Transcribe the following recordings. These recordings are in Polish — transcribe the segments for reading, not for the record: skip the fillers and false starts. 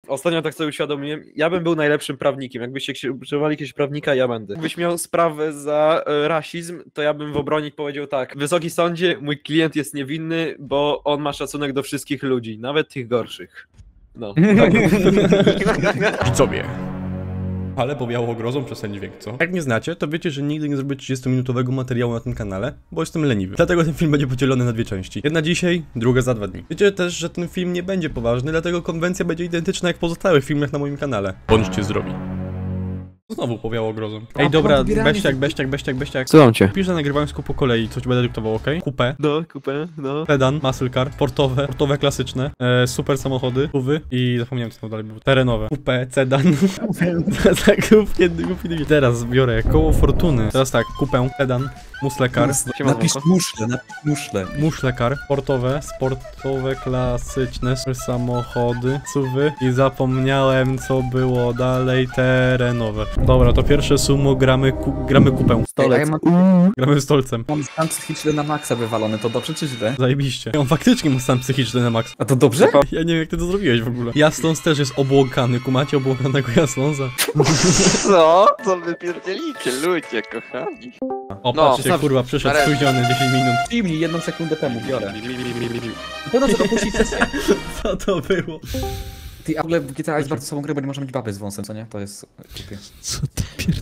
Ostatnio tak sobie uświadomiłem, ja bym był najlepszym prawnikiem. Jakbyście używali jakiegoś prawnika, ja będę. Jakbyś miał sprawę za rasizm, to ja bym w obronie powiedział tak. Wysoki sądzie, mój klient jest niewinny, bo on ma szacunek do wszystkich ludzi, nawet tych gorszych. No. Widzowie. Ale powiało grozą przez ten dźwięk, co? Jak nie znacie, to wiecie, że nigdy nie zrobię 30-minutowego materiału na tym kanale, bo jestem leniwy. Dlatego ten film będzie podzielony na dwie części. Jedna dzisiaj, druga za 2 dni. Wiecie też, że ten film nie będzie poważny, dlatego konwencja będzie identyczna jak w pozostałych filmach na moim kanale. Bądźcie zdrowi. Znowu powiało grozą. Ej, dobra, beściak. Słucham cię. Pisz, że nagrywałem z kupą kolei, co ci będę dyktował, okej? Coupé, No, kupę, no. sedan, muscle car, portowe klasyczne, super samochody, suwy i zapomniałem co tam dalej było, terenowe. Coupé, sedan. Tak, głupi. Teraz biorę koło fortuny. Teraz tak, coupé, sedan, muscle car. Napisz muszle. Muscle car, sportowe, klasyczne samochody, suwy i zapomniałem co było dalej, terenowe. Dobra, to pierwsze sumo gramy kupę. Stolec. Gramy stolcem. Mam stan psychiczny na maksa wywalony, to dobrze czy źle? Zajebiście. On faktycznie ma stan psychiczny na max. A to dobrze? Ja nie wiem jak ty to zrobiłeś w ogóle. Jaslons też jest obłąkany, kumacie obłąkanego Jaslonsa? Co? Co wy pierdzielicie, ludzie kochani? O, No, patrzcie, kurwa, przyszedł nareszcie. spóźniony 10 minut. Przyjmij 1 sekundę temu, biorę. No co dopuścić sesję? Co to było? Ty, a w ogóle w GTA jest bardzo słabą grę, bo nie możemy mieć baby z wąsem, co nie? To jest głupie. Co ty pierd...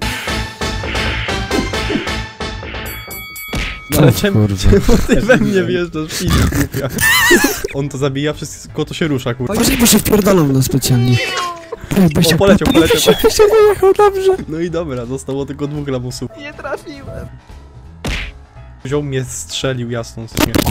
Ale O czemu kurwa. ty we mnie wjeżdżasz, filip głupia. On to zabija, wszystko to się rusza, kurwa. Bo się wpierdolą na specjalnie. O, poleciał. Się wyjechał dobrze. No i dobra, zostało tylko 2 lamusów. Nie trafiłem. Wziął mnie, strzelił Jaslons.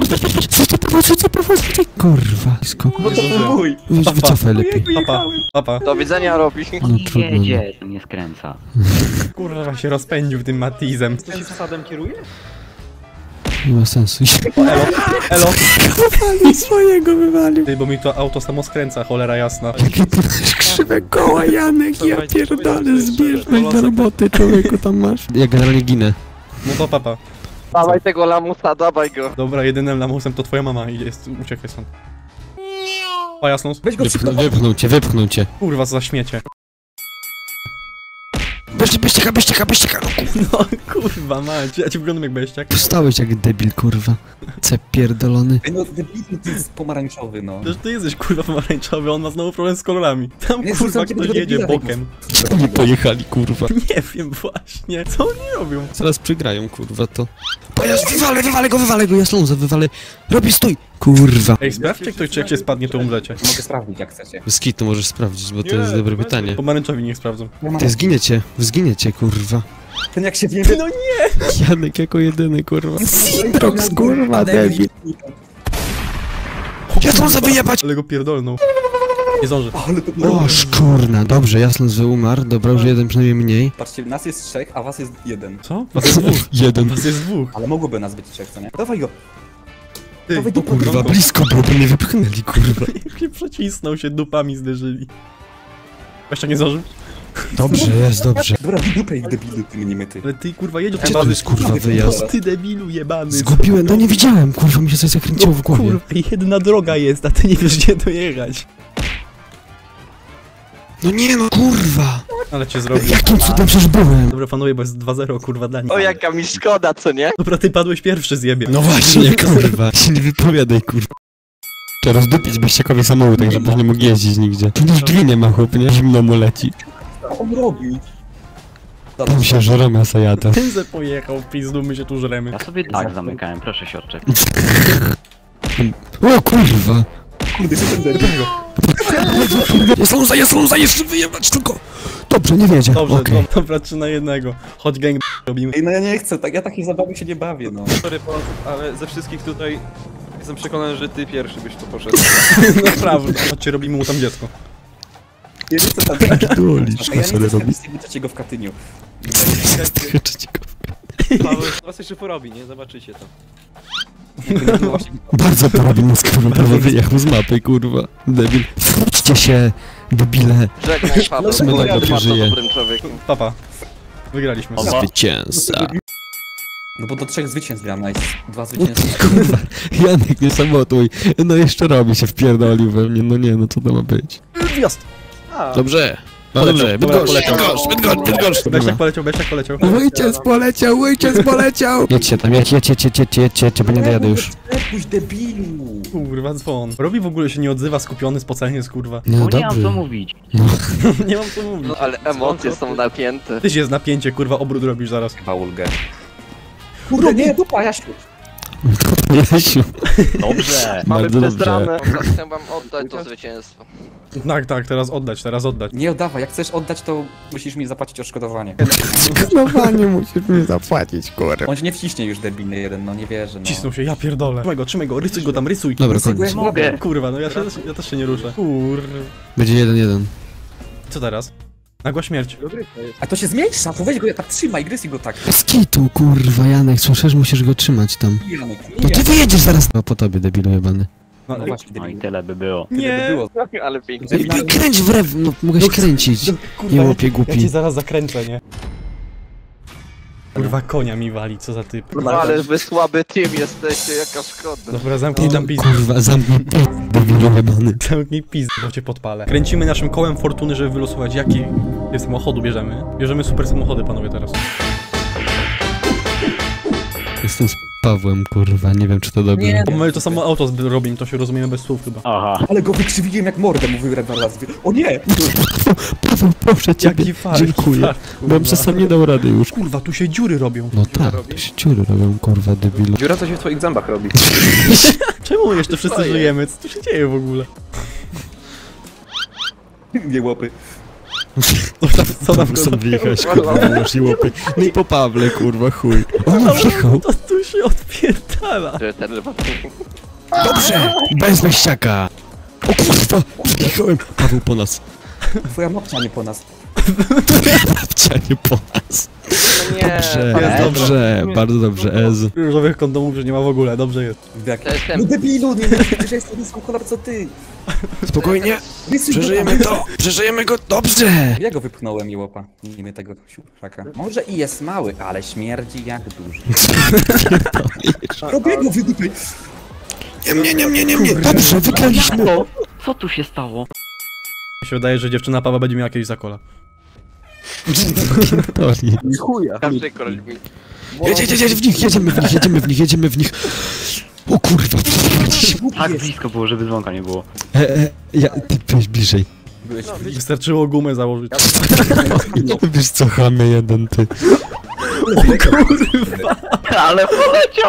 Kurwa. Skok. No to był mój! Wycofaj lepiej. Papa. Do widzenia robi. No trudno. Jedzie, nie skręca. Kurwa się rozpędził tym Matizem. Ty się fasadem kieruje? Nie ma sensu. Elo. Wywalił swojego, wywalił. Ty, bo mi to auto samo skręca, cholera jasna. Jakie ty masz krzywe koła, Janek, ja pierdolę, zbierz mnie do roboty, człowieku, tam masz. Ja generalnie ginę. No to papa. Dawaj tego lamusa, dawaj go. Dobra, jedynym lamusem to twoja mama i jest, uciekaj stąd. O, Jaslons. Weź go Wypchnął cię. Kurwa, co za śmiecie. Beściaka. No kurwa mać, ja ci wyglądam jak beściak. Stałeś jak debil, kurwa. Cep pierdolony. No, debil, ty jest pomarańczowy, no. Przecież ty jesteś kurwa pomarańczowy, on ma znowu problem z kolorami. Tam Nie, kurwa zrzucam ktoś cię do jedzie debila, bokiem. Co oni pojechali, kurwa? Nie wiem właśnie, co oni robią? Zaraz przygrają, kurwa, to. Pojazd, wywalę go, Jaslonza, wywalę. Robi, stój! Kurwa. Ej, sprawdźcie ktoś, czy jak się spadnie, to umrzecie. Mogę sprawdzić, jak chcecie. Skit to możesz sprawdzić, bo to jest dobre pytanie. Pomarańczowi niech sprawdzą. Ty zginiecie, kurwa. Ten jak się wie... No nie! Janek jako jedyny, kurwa. Citrox, kurwa, debil. Jaslonza wyjebać! Ale go pierdolnął. Nie zdąży. Ale to... O, szkurna, dobrze, Jaslons umarł, dobra, już jeden przynajmniej mniej. Patrzcie, nas jest 3, a was jest 1. Co? Was jest 2. Jeden. Was jest 2. Ale mogłoby nas być 3, co nie? Dawaj go! Ty, Dawaj do Kurwa, blisko było, by mnie wypchnęli, kurwa. jak się przecisnął, się dupami zderzyli. Jeszcze nie zdążył? Dobrze, jest dobrze. Dobra, dupę ich debilu, ty mnie myty. Ale ty kurwa jedziesz Gdzie to jest, kurwa, wyjazd? Ty debilu jebany. Zgubiłem, no nie widziałem, kurwa, mi się coś zakręciło w głowie. Kurwa, jedna droga jest, a ty nie wiesz gdzie dojechać. No nie no, kurwa! Ale cię zrobił. Jakim cudem przecież byłem? Dobra, panowie, bo jest 2-0, kurwa, dla nich. O, jaka mi szkoda, co nie? Dobra, ty padłeś pierwszy, zjebie. No właśnie, kurwa. Się nie wypowiadaj, kurwa. Trzeba rozdupić Beściakowi samochód, tak żeby nie mógł jeździć nigdzie. Tu już drzwi nie ma, chłop, nie? Zimno mu leci. Co on robi? Tam się żeromia sajata. Ten se pojechał, pizdu, my się tu żremy. Ja sobie tak zamykałem, proszę się odczepić. O kurwa! Kurde, co ten debil? Jest lunza, jeszcze wyjebać tylko! Dobrze, nie wiedzie, Dobrze, okej. dobra, 3-1. Chodź gang robimy. Ej, no ja nie chcę, tak, ja takiej zabawy się nie bawię, no. Sorry, ale ze wszystkich tutaj jestem przekonany, że ty pierwszy byś tu poszedł. Naprawdę. Chodźcie, robimy mu tam dziecko. Ja nie chcę tam... Dolisz, A ja nie sorry, chcę robi. z trzeciego w Katyniu. Paweł was jeszcze porobi, nie? Zobaczycie to. Bardzo porobi mózg, kurwa, prawie wyjechał z mapy, kurwa. Debil. Wróćcie się, debile. Żegnaj, Paweł. Smy tak Bardzo przeżyje. dobrym człowiekiem. Papa. Wygraliśmy. Zwycięzca. No bo do 3 zwycięstw miałem, nice. 2 zwycięstwa. Kurwa, Janek, nie sabotuj. No jeszcze robi się wpierdolił we mnie, no nie, no co to ma być? Wjazd! Dobrze. Dobrze, Bydgoszcz, Bydgoszcz. Besiak poleciał. Ojciec poleciał! Jedźcie tam, jedźcie, bo nie dojadę już. Pójdź debilu! Kurwa, dzwon. Robi w ogóle się nie odzywa, skupiony, spocenie jest kurwa. No Bo nie mam co dobrze. mówić. Nie mam co mówić. No ale emocje są napięte. Tyś jest napięcie, kurwa, obrót robisz zaraz. Chyba ulgę. Kurde, nie, dupa, Jasiu! Jasiu. Dobrze. Mamy Bardzo dobrze. przestranę. Chcę wam oddać to zwycięstwo. Tak, teraz oddać. Nie oddawaj, jak chcesz oddać, to musisz mi zapłacić odszkodowanie. Skanowanie musisz mi zapłacić, kurwa. On się nie wciśnie już, debilny jeden, no nie wierzę, no. Cisnął się, ja pierdolę. Trzymaj go, rysuj go tam, rysuj. Dobra, Rysuj, koniec. Mogę. Kurwa, no ja też się nie ruszę. Będzie 1-1. Co teraz? Nagła śmierć. A to się zmniejsza, to weź go, tak trzymaj, gryź go tak. Skitu, kurwa, Janek, słyszysz? Musisz go trzymać tam. Janek, No ty wyjedziesz zaraz. No po tobie, debilu jebany. No właśnie, No i debilu. tyle by było. Tyle by było. Ale pięknie. Kręć w rew, no mogłeś kręcić. Kurwa, Nie łopie ja cię głupi. zaraz zakręcę, nie? Kurwa, konia mi wali, co za typ. No ale wy słaby team jesteście, jaka szkoda. Dobra, zamknij tam pizdę. Kurwa, zamknij debilu jebany. Zamknij pizdę, bo cię podpalę. Kręcimy naszym kołem fortuny, żeby wylosować, jaki samochodu bierzemy. Bierzemy super samochody, panowie, teraz. Jestem z Pawłem, kurwa, nie wiem czy to dobre. Nie. Bo my to samo auto robimy, to się rozumiemy bez słów chyba. Aha. Ale go wykrzywiłem jak mordę, mówił Redward. O nie! Paweł, proszę ciebie, Jaki fart, dziękuję. fart, Bo kurwa. przez sam nie dał rady już. Kurwa, tu się dziury robią. No tak, to się ciury robią, kurwa, debilu. Dziura to się w twoich zębach robi. Czemu jeszcze wszyscy żyjemy? Co tu się dzieje w ogóle? Nie łopy. Co tam Tam są wjechać, kurwa, masz i łopy. No i po Pawle, kurwa, chuj. On wjechał. To tu się odpierdala. Że ten Dobrze, bez wejściaka. O kurwa, wjechałem. Paweł po nas. Twoja mopcia nie po nas. Babcia nie po nas. nie. Dobrze, dobrze, bardzo dobrze, Ez. Różowych kondomów już nie ma w ogóle, dobrze jest. Jak... To jestem. No debilu, nie myślisz, że jestem niską kolor co ty. Spokojnie, Rysuj go przeżyjemy go, dobrze. Ja go wypchnąłem i łopa. Nie tego siuszaka. Może i jest mały, ale śmierdzi jak duży. Robię go wydupy. Nie, dobrze, wygraliśmy. Co tu się stało? Mi się wydaje, że dziewczyna Paweł będzie miała jakieś zakola. Tori. Chuja. Każdy koleś mi. Jedź w nich, jedziemy w nich. O kurwa, Tak blisko było, żeby dzwonka nie było. ty weź bliżej. Byłeś Wystarczyło gumę założyć. Wiesz co, chamie jeden, ty. Ale poleciał!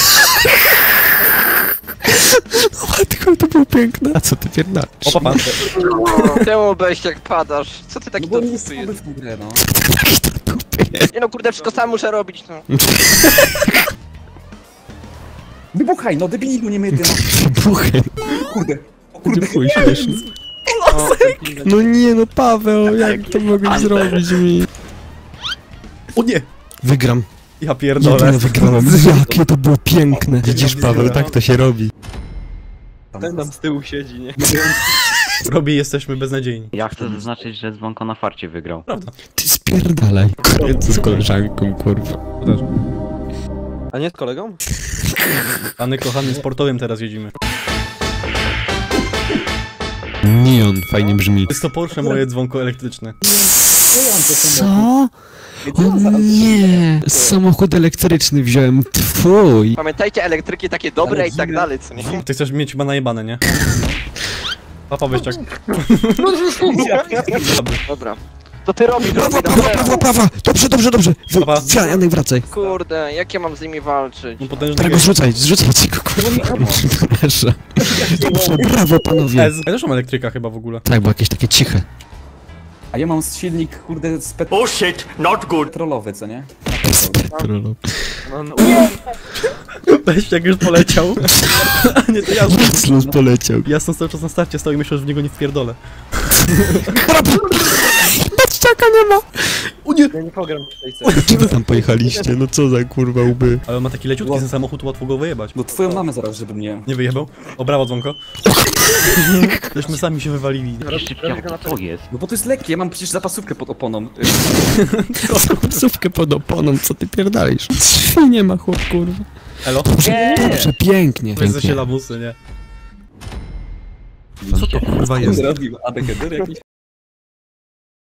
Matko, to było piękne. A co ty pierdolisz? O, papa. Czemu weź jak padasz? Co ty taki No bo nie dopusty jest jest? w grę, no. Nie no kurde, wszystko sam muszę robić, no. Wybuchaj, no debilu, nie myty, no. Buchem. Kurde. O Będzie kurde. chuj śmieszny. No nie, no Paweł, jak to mogłeś zrobić mi? O nie! Wygram. Ja pierdolę. Jedyne wygrałem. Jakie to było piękne. Widzisz, Paweł, tak to się robi. Ten tam z tyłu siedzi, nie? Robi, jesteśmy beznadziejni. Ja chcę zaznaczyć, że dzwonko na farcie wygrał. Ty spierdalaj. Kręcę z koleżanką, kurwa. A nie z kolegą? Pany kochany, sportowym teraz jedziemy. Neon, fajnie brzmi. Jest to Porsche moje dzwonko elektryczne. Co? O nie! Samochód elektryczny wziąłem. Twój. Pamiętajcie, elektryki takie dobre Ale i tak zimne. dalej, co nie? Ty chcesz mieć chyba najebane, nie? Papa Wyściak. Dobra. To ty robisz, Prawa! Dobrze! Dobra. Janek, wracaj. Kurde, jak ja mam z nimi walczyć? No potężny Teraz go zrzucaj go, kurwa. Proszę. Dobrze, brawo, panowie. Ez. Ja też mam elektryka chyba w ogóle. Tak, bo jakieś takie ciche. A ja mam silnik, kurde, petrolowy, co nie? Petrolu. Wyściak już poleciał. A nie, to ja. Slus poleciał. Ja stąd cały czas na starcie stoi i myślę, że w niego nie wpierdolę. Patrzczaka nie ma! O nie! Ja nie pogram w tej Gdzie wy tam pojechaliście? No co za kurwa łby. Ale on ma taki leciutki ten samochód, łatwo go wyjebać. No twoją mamę zaraz, żeby mnie... Nie wyjebał? O, brawo, dzwonko. Żeśmy sami się wywalili. Szybciej, co jest? No bo to jest lekkie, ja mam przecież zapasówkę pod oponą. Zapasówkę pod oponą, co ty pierdalisz? Drzwi nie ma, chłop, kurwa. Elo? Dobrze, pięknie. Weź się lamusy, nie? Co to kurwa jest? Zrobił ADHD jakiś.